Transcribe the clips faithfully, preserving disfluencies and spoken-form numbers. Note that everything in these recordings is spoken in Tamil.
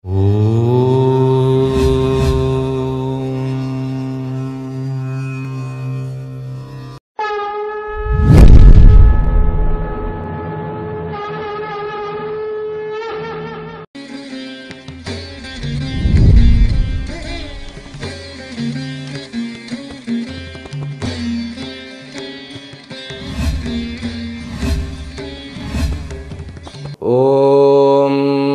ओम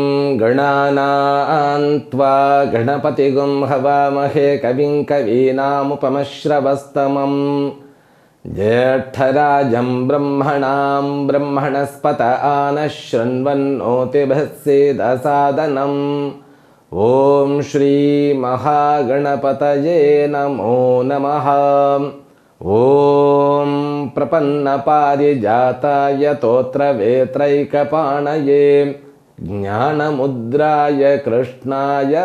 गणानान्त्वा गणपतिगुं हवामहे कविं कवीनामुपमश्रवस्तमं ज्येष्ठराजं ब्रह्मणां ब्रह्मणस्पत आनः शृण्वन्नोतिभिः सीदसादनम्। ओम श्री महागणपतये नमो नमः। ओम प्रपन्नपारिजाताय तोत्रवेत्रैकपाणये ज्ञानमुद्राय कृष्णाय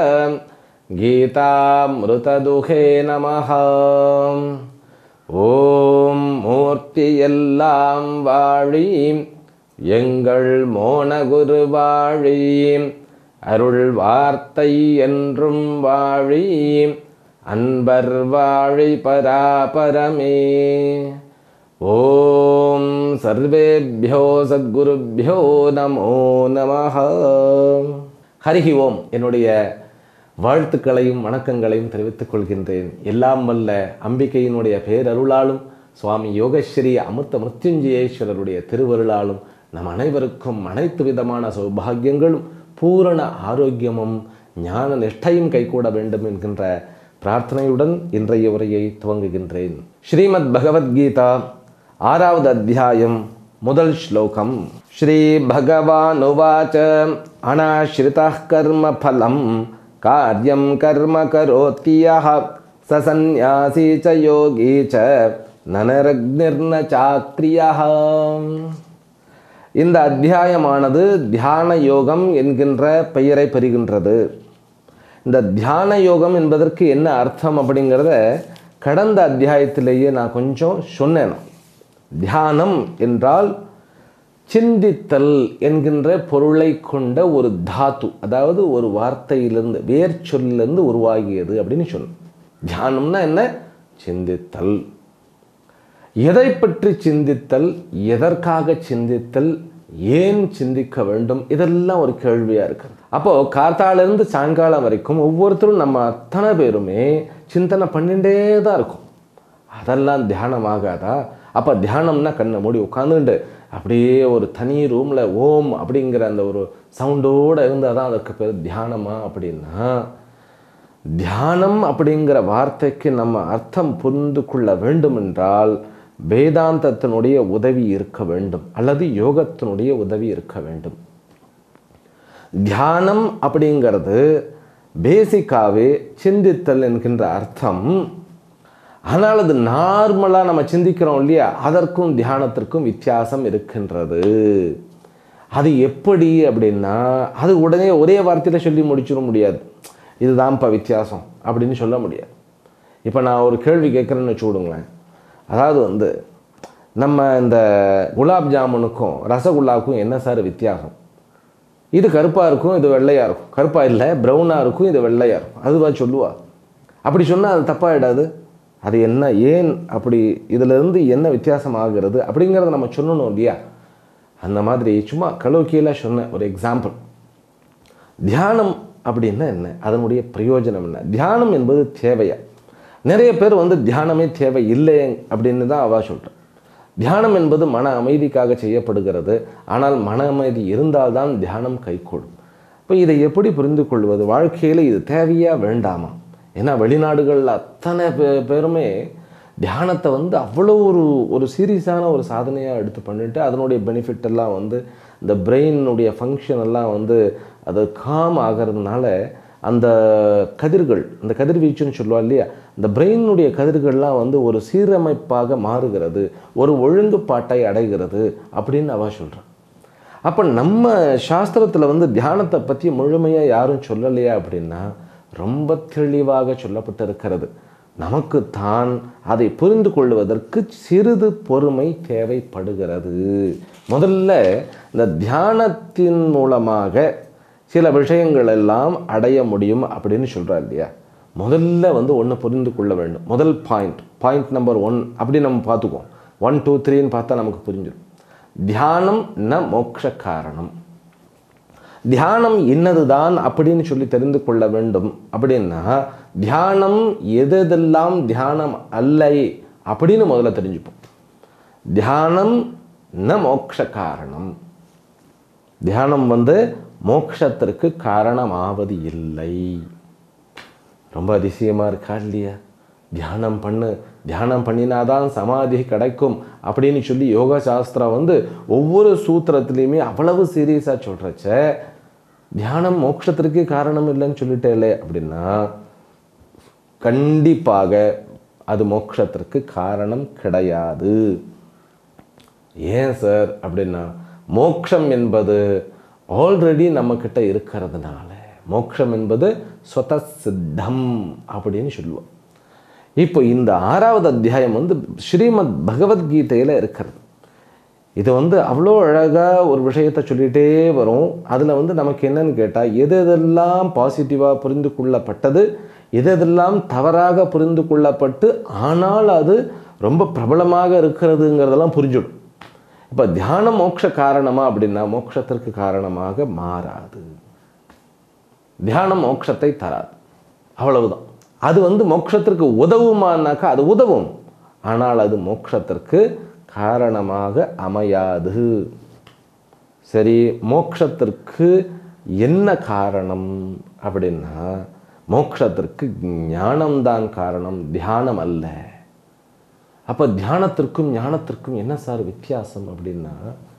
गीतामृतदुहे नमः। ओम மூர்த்தியெல்லாம் வாழி எங்கள் மோனகுருவாழி அருள் வார்த்தை என்றும் வாழி அன்பர் வாழி பராபரமே। ஓம் சர்வேभ्यो சத்குருभ्यो நமோ நமः। ஹரிஹி ஓம். என்னுடைய வாழ்த்துக்களையும் வணக்கங்களையும் தெரிவித்துக் கொள்கின்றேன். எல்லாம் வல்ல அம்பிகையினுடைய பேரருளாலும் சுவாமி யோகஸ்ரீ அமிர்த மிருத்யுஞ்சயேஸ்வரருடைய திருவருளாலும் நம் அனைவருக்கும் அனைத்து விதமான சௌபாகியங்களும் பூரண ஆரோக்கியமும் ஞான நிஷ்டையும் கைகூட வேண்டும் என்கின்ற பிரார்த்தனையுடன் இன்றைய உரையை துவங்குகின்றேன். ஸ்ரீமத் பகவத்கீதா ஆறாவது அத்தியாயம் முதல் ஸ்லோகம். ஸ்ரீ பகவான் உவாச்ச அநாஸ்ரிதः கர்ம ஃபலம் கார்யம் கர்ம கரோதி யः ச சந்நியாசி ச யோகி ச நரக்நிர்ன சாக்ரியः. இந்த அத்தியாயமானது தியான யோகம் என்கின்ற பெயரை பெறுகின்றது. இந்த தியான யோகம் என்பதற்கு என்ன அர்த்தம் அப்படிங்கிறத கடந்த அத்தியாயத்திலேயே நான் கொஞ்சம் சொன்னேன். தியானம் என்றால் சிந்தித்தல் என்கின்ற பொருளை கொண்ட ஒரு தாத்து, அதாவது ஒரு வார்த்தையிலிருந்து வேர் சொல்லிலிருந்து உருவாகியது அப்படின்னு சொன்னேன். தியானம்னா என்ன? சிந்தித்தல். எதை பற்றி சிந்தித்தல், எதற்காக சிந்தித்தல், ஏன் சிந்திக்க வேண்டும், இதெல்லாம் ஒரு கேள்வியாக இருக்குது. அப்போது காத்தாலிருந்து சாயங்காலம் வரைக்கும் ஒவ்வொருத்தரும் நம்ம அத்தனை பேருமே சிந்தனை பண்ணிகிட்டே தான் இருக்கும். அதெல்லாம் தியானம் ஆகாதா? அப்போ தியானம்னா கண்ணை மூடி உட்காந்துட்டு அப்படியே ஒரு தனி ரூமில் ஓம் அப்படிங்கிற அந்த ஒரு சவுண்டோடு இருந்தால் தான் அதுக்கு பேர் தியானமா அப்படின்னா, தியானம் அப்படிங்கிற வார்த்தைக்கு நம்ம அர்த்தம் புரிந்து கொள்ள வேண்டும் என்றால் வேதாந்தத்தினுடைய உதவி இருக்க வேண்டும், அல்லது யோகத்தினுடைய உதவி இருக்க வேண்டும். தியானம் அப்படிங்கிறது பேசிக்காகவே சிந்தித்தல் என்கின்ற அர்த்தம். ஆனால் அது நார்மலாக நம்ம சிந்திக்கிறோம் இல்லையா, அதற்கும் தியானத்திற்கும் வித்தியாசம் இருக்கின்றது. அது எப்படி அப்படின்னா, அது உடனே ஒரே வார்த்தையில் சொல்லி முடிச்சிட முடியாது. இதுதான்ப்பா வித்தியாசம் அப்படின்னு சொல்ல முடியாது. இப்போ நான் ஒரு கேள்வி கேட்குறேன்னு வச்சுவிடுங்களேன். அதாவது வந்து நம்ம இந்த குலாப் ஜாமுனுக்கும் ரசகுல்லாவுக்கும் என்ன சார் வித்தியாசம்? இது கருப்பாக இருக்கும், இது வெள்ளையாக இருக்கும். கருப்பாக இல்லை, ப்ரௌனாக இருக்கும், இது வெள்ளையாக இருக்கும். அதுவா சொல்லுவா? அப்படி சொன்னால் அது தப்பாகிடாது. அது என்ன, ஏன் அப்படி, இதிலிருந்து என்ன வித்தியாசம் ஆகிறது அப்படிங்கிறத நம்ம சொல்லணும் இல்லையா? அந்த மாதிரி சும்மா கலோக்கியெல்லாம் சொன்ன ஒரு எக்ஸாம்பிள். தியானம் அப்படின்னா என்ன, அதனுடைய பிரயோஜனம் என்ன? தியானம் என்பது தேவையா? நிறைய பேர் வந்து தியானமே தேவை இல்லை அப்படின்னு தான் அவா சொல்கிறேன். தியானம் என்பது மன அமைதிக்காக செய்யப்படுகிறது. ஆனால் மன அமைதி இருந்தால்தான் தியானம் கைகூடும். இப்போ இதை எப்படி புரிந்து கொள்வது? வாழ்க்கையில் இது தேவையா வேண்டாமா? ஏன்னா வெளிநாடுகளில் அத்தனை பே பேருமே தியானத்தை வந்து அவ்வளோ ஒரு ஒரு சீரியஸான ஒரு சாதனையாக எடுத்து பண்ணிவிட்டு அதனுடைய பெனிஃபிட் எல்லாம் வந்து இந்த பிரெயினுடைய ஃபங்க்ஷன் எல்லாம் வந்து அது காம் ஆகிறதுனால அந்த கதிர்கள், அந்த கதிர்வீச்சுன்னு சொல்லுவா இல்லையா, இந்த பிரெயினுடைய கதிர்கள்லாம் வந்து ஒரு சீரமைப்பாக மாறுகிறது, ஒரு ஒழுங்குப்பாட்டை அடைகிறது அப்படின்னு அவ சொல்கிறான். அப்போ நம்ம சாஸ்திரத்தில் வந்து தியானத்தை பற்றி முழுமையாக யாரும் சொல்லலையா அப்படின்னா ரொம்ப தெளிவாக சொல்லப்பட்டு இருக்கிறது. நமக்கு தான் அதை புரிந்து கொள்வதற்கு சிறிது பொறுமை தேவைப்படுகிறது. முதல்ல இந்த தியானத்தின் மூலமாக சில விஷயங்கள் எல்லாம் அடைய முடியும் அப்படின்னு சொல்கிறார் இல்லையா. முதல்ல வந்து ஒன்று புரிந்து கொள்ள வேண்டும். முதல் பாயிண்ட் பாயிண்ட் நம்பர் ஒன் அப்படி நம்ம பார்த்துக்குவோம். ஒன் டூ த்ரீன்னு பார்த்தா நமக்கு புரிஞ்சிடும். தியானம் ந மோட்ச காரணம். தியானம் இன்னதுதான் அப்படின்னு சொல்லி தெரிந்து கொள்ள வேண்டும். அப்படின்னா தியானம் எதெல்லாம் தியானம் அல்ல அப்படின்னு முதல்ல தெரிஞ்சுப்போம். தியானம் ந மோட்ச காரணம். தியானம் வந்து மோட்சத்திற்கு காரணமாவது இல்லை. ரொம்ப அதிசயமாக இருக்கா இல்லையா? தியானம் பண்ணு, தியானம் பண்ணினாதான் சமாதி கிடைக்கும் அப்படின்னு சொல்லி யோகா சாஸ்திரம் வந்து ஒவ்வொரு சூத்திரத்துலேயுமே அவ்வளவு சீரியஸாக சொல்கிறச்ச தியானம் மோட்சத்திற்கு காரணம் இல்லைன்னு சொல்லிட்டேலே அப்படின்னா கண்டிப்பாக அது மோட்சத்திற்கு காரணம் கிடையாது. ஏன் சார் அப்படின்னா மோட்சம் என்பது ஆல்ரெடி நம்மக்கிட்ட இருக்கிறதுனால. மோட்சம் என்பது ஸ்வத சித்தம் அப்படின்னு சொல்லுவோம். இப்போ இந்த ஆறாவது அத்தியாயம் வந்து ஸ்ரீமத் பகவத்கீதையில் இருக்கிறது. இது வந்து அவ்வளோ அழகாக ஒரு விஷயத்தை சொல்லிகிட்டே வரும். அதில் வந்து நமக்கு என்னன்னு கேட்டால் எது எதெல்லாம் பாசிட்டிவாக புரிந்து கொள்ளப்பட்டது, எது எதெல்லாம் தவறாக புரிந்து கொள்ளப்பட்டு ஆனால் அது ரொம்ப பிரபலமாக இருக்கிறதுங்கிறதெல்லாம் புரிஞ்சிடும். இப்போ தியானம் மோட்ச காரணமா அப்படின்னா மோட்சத்திற்கு காரணமாக மாறாது. தியானம் மோட்சத்தை தராது, அவ்வளவுதான். அது வந்து மோட்சத்திற்கு உதவுமானாக்கா அது உதவும், ஆனால் அது மோட்சத்திற்கு காரணமாக அமையாது. சரி, மோட்சத்திற்கு என்ன காரணம் அப்படின்னா மோட்சத்திற்கு ஞானம்தான் காரணம், தியானம் அல்ல. அப்போ தியானத்திற்கும் ஞானத்திற்கும் என்ன சார் வித்தியாசம் அப்படின்னா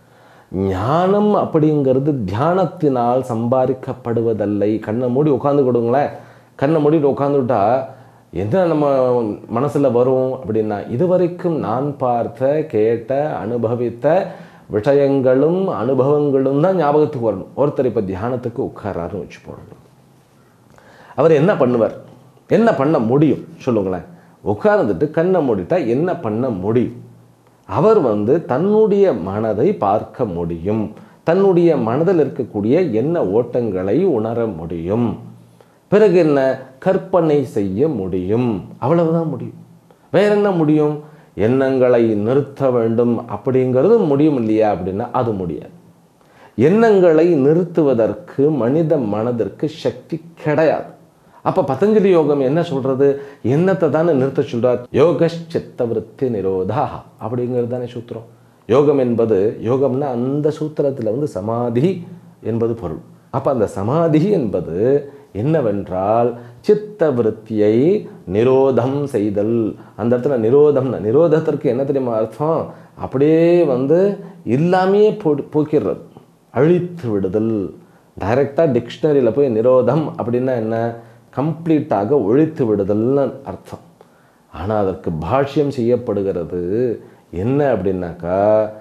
ஞானம் அப்படிங்கிறது தியானத்தினால் சம்பாதிக்கப்படுவதில்லை. கண்ணை மூடி உட்காந்து கொடுங்களேன், கண்ணை மூடிட்டு உட்காந்துட்டா என்ன நம்ம மனசில் வரும் அப்படின்னா இதுவரைக்கும் நான் பார்த்த கேட்ட அனுபவித்த விஷயங்களும் அனுபவங்களும் தான் ஞாபகத்துக்கு வரணும். ஒருத்தர் இப்போ தியானத்துக்கு உட்காராருன்னு வச்சு போடணும். அவர் என்ன பண்ணுவார், என்ன பண்ண முடியும் சொல்லுங்களேன்? உட்கார்ந்துட்டு கண்ணை மூடிட்டா என்ன பண்ண முடியும்? அவர் வந்து தன்னுடைய மனதை பார்க்க முடியும், தன்னுடைய மனதில் இருக்கக்கூடிய எண்ண ஓட்டங்களை உணர முடியும், பிறகு என்ன கற்பனை செய்ய முடியும், அவ்வளவுதான் முடியும். வேற என்ன முடியும்? எண்ணங்களை நிறுத்த வேண்டும் அப்படிங்கிறது முடியும் இல்லையா அப்படின்னா அது முடியாது. எண்ணங்களை நிறுத்துவதற்கு மனித மனதிற்கு சக்தி கிடையாது. அப்போ பதஞ்சலி யோகம் என்ன சொல்றது? எண்ணத்தை தானே நிறுத்த சொல்றார். யோக சித்தவருத்தி நிரோதா அப்படிங்கிறது தானே சூத்திரம். யோகம் என்பது யோகம்னா அந்த சூத்திரத்தில் வந்து சமாதி என்பது பொருள். அப்போ அந்த சமாதி என்பது என்னவென்றால் சித்த விருத்தியை நிரோதம் செய்தல். அந்த இடத்துல நிரோதம், நிரோதத்திற்கு என்ன தெரியுமா அர்த்தம்? அப்படியே வந்து இல்லாமையே போ போக்கிடுறது, அழித்து விடுதல். டைரெக்டாக டிக்ஷனரியில் போய் நிரோதம் அப்படின்னா என்ன? கம்ப்ளீட்டாக ஒழித்து விடுதல்னு அர்த்தம். ஆனால் அதற்கு பாஷ்யம் செய்யப்படுகிறது என்ன அப்படின்னாக்கா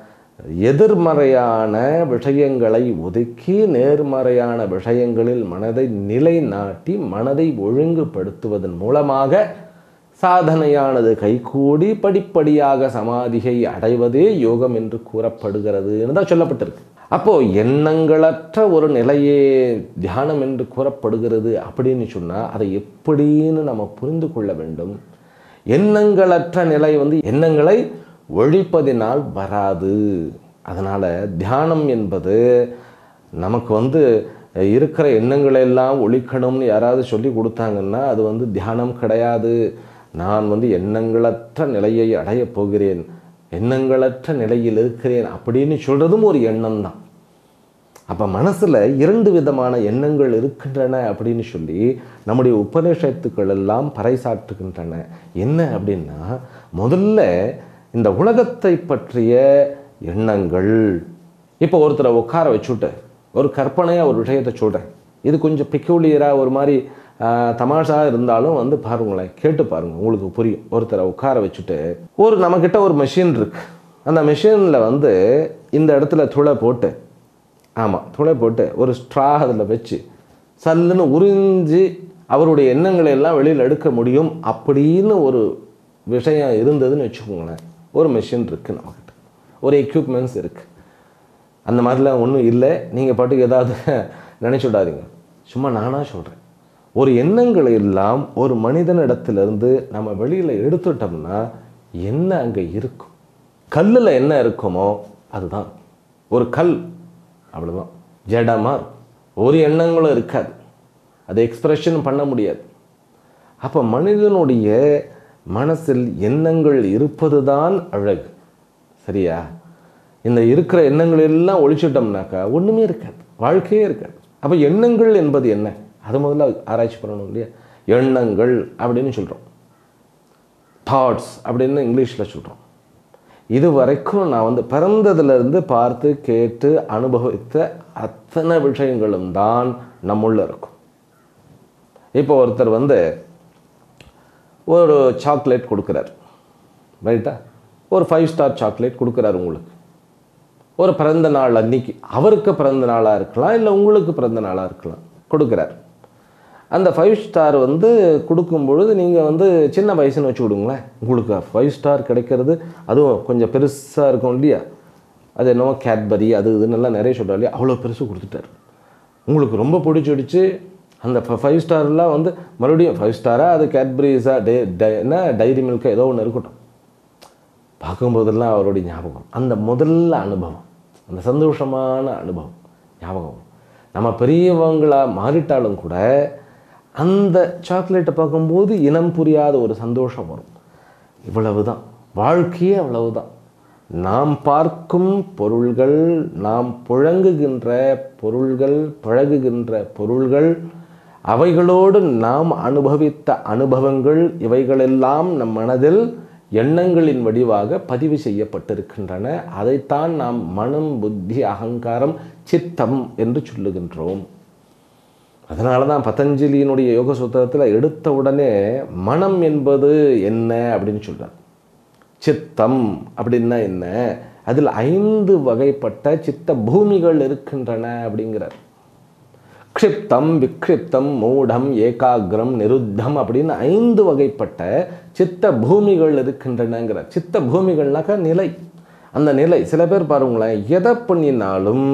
எதிர்மறையான விஷயங்களை ஒதுக்கி நேர்மறையான விஷயங்களில் மனதை நிலைநாட்டி மனதை ஒழுங்குபடுத்துவதன் மூலமாக சாதனையானது கைகூடி படிப்படியாக சமாதியை அடைவதே யோகம் என்று கூறப்படுகிறதுன்னு தான் சொல்லப்பட்டிருக்கு. அப்போ எண்ணங்களற்ற ஒரு நிலையே தியானம் என்று கூறப்படுகிறது அப்படின்னு சொன்னால் அதை எப்படின்னு நம்ம புரிந்து கொள்ள வேண்டும். எண்ணங்களற்ற நிலை வந்து எண்ணங்களை ஒழிப்பதினால் வராது. அதனால் தியானம் என்பது நமக்கு வந்து இருக்கிற எண்ணங்களை எல்லாம் ஒழிக்கணும்னு யாராவது சொல்லி கொடுத்தாங்கன்னா அது வந்து தியானம் கிடையாது. நான் வந்து எண்ணங்களற்ற நிலையை அடையப் போகிறேன், எண்ணங்களற்ற நிலையில் இருக்கிறேன் அப்படின்னு சொல்கிறதும் ஒரு எண்ணம் தான். அப்போ மனசில் இரண்டு விதமான எண்ணங்கள் இருக்கின்றன அப்படின்னு சொல்லி நம்முடைய உபநிஷத்துக்கள் எல்லாம் பறைசாற்றுகின்றன. என்ன அப்படின்னா முதல்ல இந்த உலகத்தை பற்றிய எண்ணங்கள். இப்போ ஒருத்தரை உட்கார வச்சுட்டு ஒரு கற்பனையாக ஒரு விஷயத்தை சொல்கிறேன், இது கொஞ்சம் பெக்யூலியராக ஒரு மாதிரி தமாஷாக இருந்தாலும் வந்து பாருங்களேன், கேட்டு பாருங்கள், உங்களுக்கு புரியும். ஒருத்தரை உட்கார வச்சுட்டு ஒரு நம்மக்கிட்ட ஒரு மெஷின் இருக்குது, அந்த மெஷினில் வந்து இந்த இடத்துல துளை போட்டு, ஆமாம் துளை போட்டு ஒரு ஸ்ட்ரா அதில் வச்சு சல்லுன்னு உறிஞ்சி அவருடைய எண்ணங்களை எல்லாம் வெளியில் எடுக்க முடியும் அப்படின்னு ஒரு விஷயம் இருந்ததுன்னு வச்சுக்கோங்களேன். ஒரு மெஷின் இருக்குது, நம்மக்கிட்ட ஒரு எக்யூப்மெண்ட்ஸ் இருக்குது. அந்த மாதிரிலாம் ஒன்றும் இல்லை. நீங்கள் பாட்டுக்கு ஏதாவது நினைச்சுடாதீங்க, சும்மா நானாக சொல்கிறேன். ஒரு எண்ணங்களை எல்லாம் ஒரு மனிதனிடத்திலிருந்து நம்ம வெளியில் எடுத்துட்டோம்னா என்ன அங்கே இருக்கும்? கல்லில் என்ன இருக்குமோ அதுதான் ஒரு கல், அவ்வளோதான். ஜடமாக இருக்கும், ஒரு எண்ணங்களும் இருக்காது, அதை எக்ஸ்பிரஷன் பண்ண முடியாது. அப்போ மனிதனுடைய மனசில் எண்ணங்கள் இருப்பது தான் அழகு, சரியா? இந்த இருக்கிற எண்ணங்கள் எல்லாம் ஒழிச்சிட்டோம்னாக்கா ஒன்றுமே இருக்காது, வாழ்க்கையே இருக்காது. அப்போ எண்ணங்கள் என்பது என்ன, அது முதல்ல ஆராய்ச்சி பண்ணணும் இல்லையா? எண்ணங்கள் அப்படின்னு சொல்கிறோம், தாட்ஸ் அப்படின்னு இங்கிலீஷில் சொல்கிறோம். இது வரைக்கும் நான் வந்து பிறந்ததுலேருந்து பார்த்து கேட்டு அனுபவித்த அத்தனை விஷயங்களும் தான் நம்முள்ள இருக்கும். இப்போ ஒருத்தர் வந்து ஒரு சாக்லேட் கொடுக்குறார், ரைட்டா? ஒரு ஃபைவ் ஸ்டார் சாக்லேட் கொடுக்குறாரு உங்களுக்கு, ஒரு பிறந்த நாள் அன்னைக்கு. அவருக்கு பிறந்த நாளாக இருக்கலாம், இல்லை உங்களுக்கு பிறந்த நாளாக இருக்கலாம், கொடுக்குறார். அந்த ஃபைவ் ஸ்டார் வந்து கொடுக்கும் பொழுது நீங்கள் வந்து சின்ன வயசுன்னு வச்சு கொடுங்களேன், உங்களுக்கு ஃபைவ் ஸ்டார் கிடைக்கிறது அதுவும் கொஞ்சம் பெருசாக இருக்கும் இல்லையா? அது என்னவோ கேட்பரி அது இதுன்னெல்லாம் நிறைய சொல்கிறார் இல்லையா? அவ்வளோ பெருசு கொடுத்துட்டார். உங்களுக்கு ரொம்ப பிடிச்சிடுச்சு. அந்த ஃபைவ் ஸ்டார்லாம் வந்து மறுபடியும் ஃபைவ் ஸ்டாராக அது கேட்பரிஸா டே டை என்ன டைரி மில்காக ஏதோ ஒன்று இருக்கட்டும், பார்க்கும்போதெல்லாம் அவருடைய ஞாபகம், அந்த முதல்ல அனுபவம், அந்த சந்தோஷமான அனுபவம் ஞாபகம். நம்ம பெரியவங்களாக மாறிட்டாலும் கூட அந்த சாக்லேட்டை பார்க்கும்போது இனம் புரியாத ஒரு சந்தோஷம் வரும். இவ்வளவு தான் வாழ்க்கையே, அவ்வளவு தான். நாம் பார்க்கும் பொருள்கள், நாம் புழங்குகின்ற பொருள்கள், பழகுகின்ற பொருள்கள், அவைகளோடு நாம் அனுபவித்த அனுபவங்கள், இவைகளெல்லாம் நம் மனதில் எண்ணங்களின் வடிவாக பதிவு செய்யப்பட்டிருக்கின்றன. அதைத்தான் நாம் மனம், புத்தி, அகங்காரம், சித்தம் என்று சொல்லுகின்றோம். அதனால தான் பதஞ்சலியினுடைய யோக சூத்திரத்தில் எடுத்த உடனே மனம் என்பது என்ன அப்படின்னு சொல்கிறார். சித்தம் அப்படின்னா என்ன, அதில் ஐந்து வகைப்பட்ட சித்த பூமிகள் இருக்கின்றன அப்படிங்கிறார். க்ஷிப்தம், விக்ஷிப்தம், மூடம், ஏகாகிரம், நிருத்தம் அப்படின்னு ஐந்து வகைப்பட்ட சித்த பூமிகள் இருக்கின்றனங்கிறார். சித்த பூமிகள்னாக்கா நிலை, அந்த நிலை. சில பேர் பாருங்களேன், எதை பண்ணினாலும்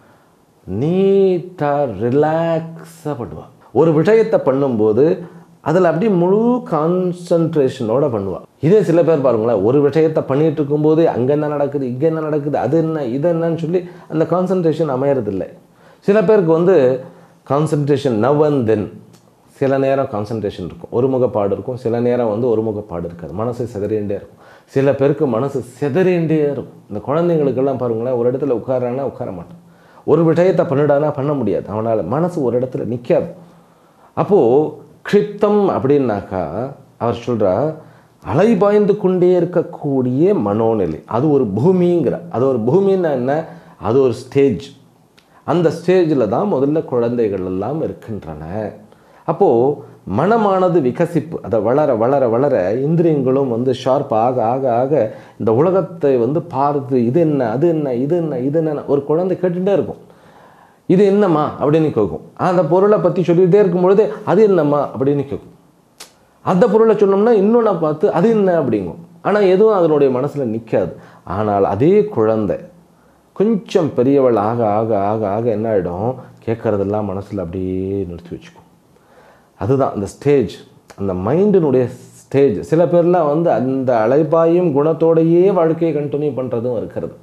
நீட்டாக ரிலாக்ஸாக பண்ணுவாள். ஒரு விஷயத்தை பண்ணும்போது அதில் அப்படியே முழு கான்சன்ட்ரேஷனோட பண்ணுவாள். இதே சில பேர் பாருங்களேன், ஒரு விஷயத்தை பண்ணிகிட்டு இருக்கும்போது அங்கே என்ன நடக்குது, இங்கே என்ன நடக்குது, அது என்ன இது என்னன்னு சொல்லி அந்த கான்சன்ட்ரேஷன் அமையறதில்லை. சில பேருக்கு வந்து கான்சன்ட்ரேஷன் நவ் அண்ட் தென், சில நேரம் கான்சன்ட்ரேஷன் இருக்கும், ஒரு முகப்பாடு இருக்கும், சில நேரம் வந்து ஒரு முகப்பாடு இருக்காது, மனசு சிதறிண்டே இருக்கும். சில பேருக்கு மனசு சிதறிண்டே இருக்கும். இந்த குழந்தைங்களுக்கெல்லாம் பாருங்களேன், ஒரு இடத்துல உட்காரானா உட்கார மாட்டான், ஒரு விஷயத்தை பண்ணிடானா பண்ண முடியாது, அவனால் மனசு ஒரு இடத்துல நிற்காது. அப்போது க்ஷிப்தம் அப்படின்னாக்கா அவர் சொல்கிறார், அலைபாய்ந்து கொண்டே இருக்கக்கூடிய மனோநிலை, அது ஒரு பூமிங்கிற. அது ஒரு பூமின்னா என்ன, அது ஒரு ஸ்டேஜ். அந்த ஸ்டேஜில் தான் முதல்ல குழந்தைகள் எல்லாம் இருக்கின்றன. அப்போது மனமானது விகசிப்பு, அதை வளர வளர வளர இந்திரியங்களும் வந்து ஷார்ப் ஆக ஆக ஆக இந்த உலகத்தை வந்து பார்த்து இது என்ன அது என்ன இது என்ன இது என்ன ஒரு குழந்தை கேட்டுகிட்டே இருக்கும். இது என்னம்மா அப்படின்னு கேட்கும். அந்த பொருளை பற்றி சொல்லிகிட்டே இருக்கும் பொழுது அது என்னம்மா அப்படின்னு கேட்கும். அந்த பொருளை சொன்னோம்னா இன்னொன்று பார்த்து அது என்ன அப்படிங்கும். ஆனால் எதுவும் அதனுடைய மனசில் நிற்காது. ஆனால் அதே குழந்தை கொஞ்சம் பெரியவள் ஆக ஆக ஆக ஆக என்ன ஆகிடும், கேட்குறதெல்லாம் மனசில் அப்படியே நிறுத்தி வச்சுக்கும். அதுதான் அந்த ஸ்டேஜ், அந்த மைண்டினுடைய ஸ்டேஜ். சில பேர்லாம் வந்து அந்த அலைபாயும் குணத்தோடையே வாழ்க்கையை கண்டினியூ பண்ணுறதும் இருக்கிறது.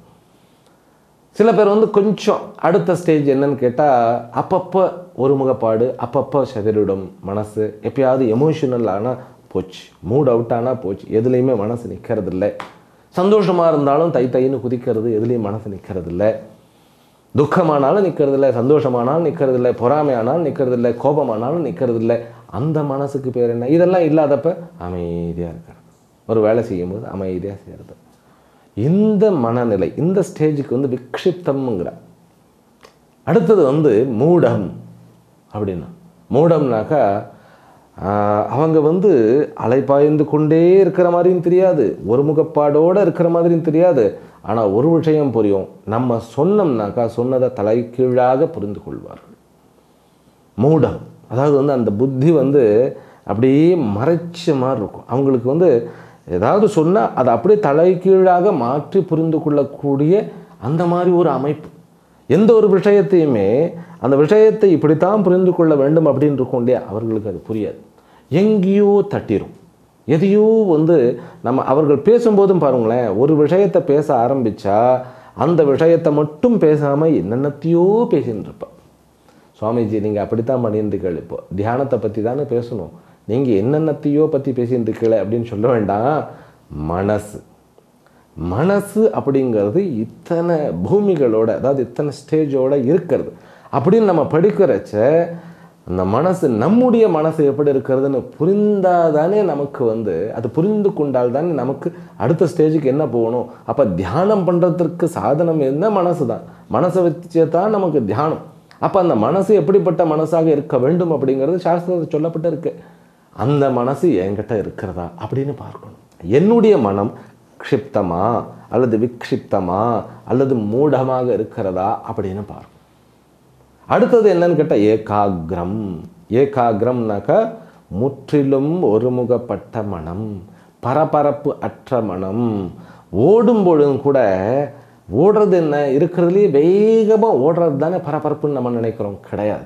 சில பேர் வந்து கொஞ்சம் அடுத்த ஸ்டேஜ் என்னன்னு கேட்டால், அப்பப்போ ஒரு முகப்பாடு, அப்பப்போ செதறிடும் மனசு, எப்பயாவது எமோஷனல் ஆனால் போச்சு, மூட் அவுட் ஆனால் போச்சு, எதுலேயுமே மனசு நிற்கிறது இல்லை. சந்தோஷமாக இருந்தாலும் தை தைன்னு குதிக்கிறது, எதுலேயும் மனசு நிற்கிறது இல்லை. துக்கமானாலும் நிற்கிறது இல்லை, சந்தோஷமானாலும் நிற்கிறது இல்லை, பொறாமையானாலும் நிற்கிறது இல்லை, கோபமானாலும் நிற்கிறது இல்லை. அந்த மனசுக்கு பேர் என்ன? இதெல்லாம் இல்லாதப்ப அமைதியாக இருக்கிறது, ஒரு வேலை செய்யும்போது அமைதியாக செய்கிறது. இந்த மனநிலை, இந்த ஸ்டேஜுக்கு வந்து விக்ஷிப்தம்ங்கிற. அடுத்தது வந்து மூடம் அப்படின்னா, மூடம்னாக்கா அவங்க வந்து அலைபாய்ந்து கொண்டே இருக்கிற மாதிரியும் தெரியாது, ஒரு முகப்பாடோடு இருக்கிற மாதிரியும் தெரியாது. ஆனால் ஒரு விஷயம் புரியும், நம்ம சொன்னோம்னாக்கா சொன்னதை தலைகீழாக புரிந்து கொள்வார்கள். மூடம், அதாவது வந்து அந்த புத்தி வந்து அப்படியே மறைச்ச மாதிரி இருக்கும். அவங்களுக்கு வந்து ஏதாவது சொன்னால் அதை அப்படியே தலைகீழாக மாற்றி புரிந்து கொள்ளக்கூடிய அந்த மாதிரி ஒரு அமைப்பு. எந்த ஒரு விஷயத்தையுமே அந்த விஷயத்தை இப்படித்தான் புரிந்து கொள்ள வேண்டும் அப்படின்னு இருக்கும் இல்லையா, அவர்களுக்கு அது புரியாது. எங்கேயோ தட்டிரும், எதையோ வந்து நம்ம அவர்கள் பேசும்போதும் பாருங்களேன், ஒரு விஷயத்தை பேச ஆரம்பித்தா அந்த விஷயத்தை மட்டும் பேசாமல் என்னென்னத்தையோ பேசின்னு இருப்பேன். சுவாமிஜி நீங்கள் அப்படித்தான் பண்ணிட்டு இருக்கீங்க, இப்போ தியானத்தை பற்றி தானே பேசணும், நீங்கள் என்னென்னத்தையோ பற்றி பேசிட்டு இருக்கீங்களே அப்படின்னு சொல்ல வேண்டாம். மனசு மனசு அப்படிங்கிறது இத்தனை பூமிகளோட, அதாவது இத்தனை ஸ்டேஜோடு இருக்கிறது அப்படின்னு நம்ம படிக்கிறச்ச அந்த மனசு நம்முடைய மனசு எப்படி இருக்கிறதுன்னு புரிந்தால் தானே நமக்கு வந்து அது புரிந்து கொண்டால் தானே நமக்கு அடுத்த ஸ்டேஜுக்கு என்ன போகணும். அப்போ தியானம் பண்ணுறதுக்கு சாதனம் என்ன? மனசு தான். மனசை வச்சே தான் நமக்கு தியானம். அப்போ அந்த மனசு எப்படிப்பட்ட மனசாக இருக்க வேண்டும் அப்படிங்கிறது சாஸ்திரத்தில் சொல்லப்பட்டு இருக்கு. அந்த மனசு என்கிட்ட இருக்கிறதா அப்படின்னு பார்க்கணும். என்னுடைய மனம் க்ஷிப்தமா அல்லது விக்ஷிப்தமா அல்லது மூடமாக இருக்கிறதா அப்படின்னு பார்க்கணும். அடுத்தது என்னன்னு கேட்டால் ஏகாகிரம். ஏகாகிரம்னாக்கா முற்றிலும் ஒருமுகப்பட்ட மனம், பரபரப்பு அற்ற மனம். ஓடும் பொழுதும் கூட ஓடுறது என்ன, இருக்கிறதுலேயே வேகமாக ஓடுறது தானே பரபரப்புன்னு நம்ம நினைக்கிறோம். கிடையாது.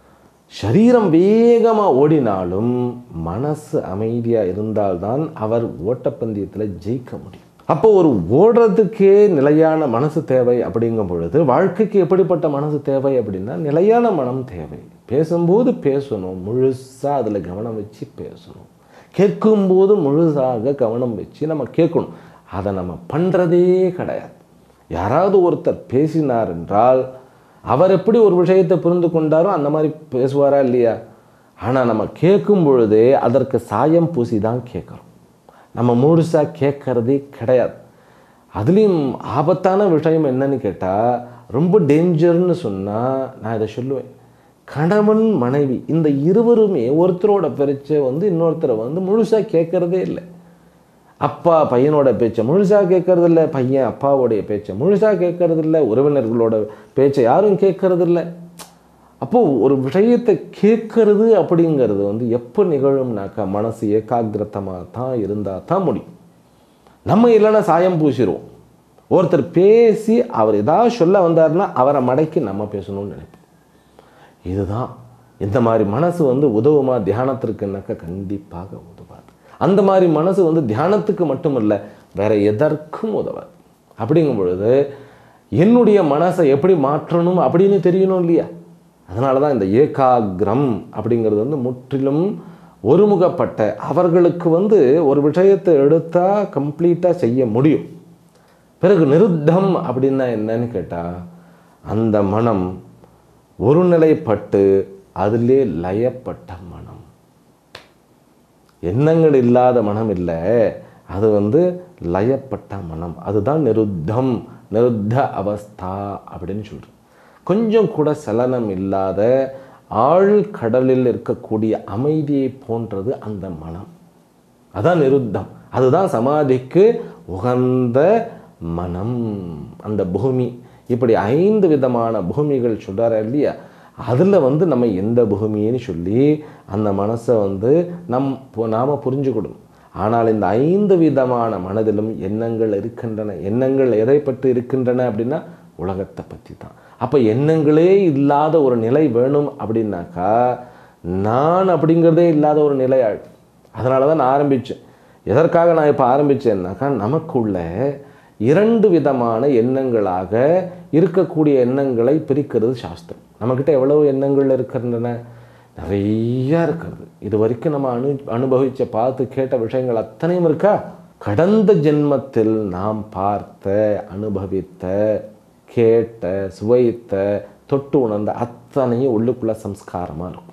சரீரம் வேகமாக ஓடினாலும் மனசு அமைதியாக இருந்தால்தான் அவர் ஓட்டப்பந்தயத்தில் ஜெயிக்க முடியும். அப்போ ஒரு ஓடுறதுக்கே நிலையான மனசு தேவை அப்படிங்கும் பொழுது வாழ்க்கைக்கு எப்படிப்பட்ட மனசு தேவை அப்படின்னா நிலையான மனம் தேவை. பேசும்போது பேசணும், முழுசாக அதில் கவனம் வச்சு பேசணும். கேட்கும்போது முழுசாக கவனம் வச்சு நம்ம கேட்கணும். அதை நம்ம பண்ணுறதே கிடையாது. யாராவது ஒருத்தர் பேசினார் என்றால் அவர் எப்படி ஒரு விஷயத்தை புரிந்து கொண்டாரோ அந்த மாதிரி பேசுவாரா இல்லையா? ஆனால் நம்ம கேட்கும் பொழுதே அதற்கு சாயம் பூசி தான் கேட்குறோம். நம்ம முழுசாக கேட்கறதே கிடையாது. அதுலேயும் ஆபத்தான விஷயம் என்னன்னு கேட்டால், ரொம்ப டேஞ்சர்னு சொன்னால் நான் இதை சொல்லுவேன். கணவன் மனைவி இந்த இருவருமே ஒருத்தரோட பேச்சை வந்து இன்னொருத்தரை வந்து முழுசாக கேட்கறதே இல்லை. அப்பா பையனோட பேச்சை முழுசாக கேட்கறது இல்லை, பையன் அப்பாவோடைய பேச்சை முழுசாக கேட்கறது இல்லை, உறவினர்களோட பேச்சை யாரும் கேட்கறது இல்லை. அப்போது ஒரு விஷயத்தை கேட்கறது அப்படிங்கிறது வந்து எப்போ நிகழும்னாக்கா மனசு ஏகாகிரத்தமாக தான் இருந்தால் தான் முடியும். நம்ம இல்லைன்னா சாயம் பூசிடுவோம். ஒருத்தர் பேசி அவர் ஏதாவது சொல்ல வந்தார்னா அவரை மடக்கி நம்ம பேசணும்னு நினைப்போம். இதுதான் இந்த மாதிரி மனசு வந்து உதவுமா தியானத்திற்குனாக்கா? கண்டிப்பாக உதவாது. அந்த மாதிரி மனசு வந்து தியானத்துக்கு மட்டும் இல்லை, வேற எதற்கும் உதவாது. அப்படிங்கும் பொழுது என்னுடைய மனசை எப்படி மாற்றணும் அப்படின்னு தெரியணும் இல்லையா? அதனால தான் இந்த ஏகாகிரம் அப்படிங்கிறது வந்து முற்றிலும் ஒருமுகப்பட்ட, அவர்களுக்கு வந்து ஒரு விஷயத்தை எடுத்தால் கம்ப்ளீட்டாக செய்ய முடியும். பிறகு நிருத்தம் அப்படின்னா என்னன்னு கேட்டால், அந்த மனம் ஒருநிலைப்பட்டு அதிலே லயப்பட்ட மனம். எண்ணங்கள் இல்லாத மனம் இல்லை, அது வந்து லயப்பட்ட மனம். அதுதான் நிருத்தம், நிருத்த அவஸ்தா அப்படின்னு சொல்கிறோம். கொஞ்சம் கூட சலனம் இல்லாத ஆழ்கடலில் இருக்கக்கூடிய அமைதியை போன்றது அந்த மனம். அதான் நிருத்தம். அதுதான் சமாதிக்கு உகந்த மனம், அந்த பூமி. இப்படி ஐந்து விதமான பூமிகள் சொல்கிறார் இல்லையா? அதில் வந்து நம்ம எந்த பூமின்னு சொல்லி அந்த மனசை வந்து நம் நாம் புரிஞ்சுக்கணும். ஆனால் இந்த ஐந்து விதமான மனதிலும் எண்ணங்கள் இருக்கின்றன. எண்ணங்கள் எதை பற்றி இருக்கின்றன அப்படின்னா உலகத்தை பற்றி தான். அப்போ எண்ணங்களே இல்லாத ஒரு நிலை வேணும் அப்படின்னாக்கா நான் அப்படிங்கிறதே இல்லாத ஒரு நிலை ஆகும். அதனால தான் நான் ஆரம்பித்தேன். எதற்காக நான் இப்போ ஆரம்பித்தேன்னாக்கா, நமக்குள்ள இரண்டு விதமான எண்ணங்களாக இருக்கக்கூடிய எண்ணங்களை பிரிக்கிறது சாஸ்திரம். நம்மக்கிட்ட எவ்வளவு எண்ணங்கள் இருக்கின்றன? நிறையா இருக்கிறது. இது வரைக்கும் நம்ம அனு அனுபவித்த பார்த்து கேட்ட விஷயங்கள் அத்தனையும் இருக்கா? கடந்த ஜென்மத்தில் நாம் பார்த்த, அனுபவித்த, கேட்ட, சுவைத்த, தொட்டு உணர்ந்த அத்தனையும் உள்ளுக்குள்ள சம்ஸ்காரமாக இருக்கும்.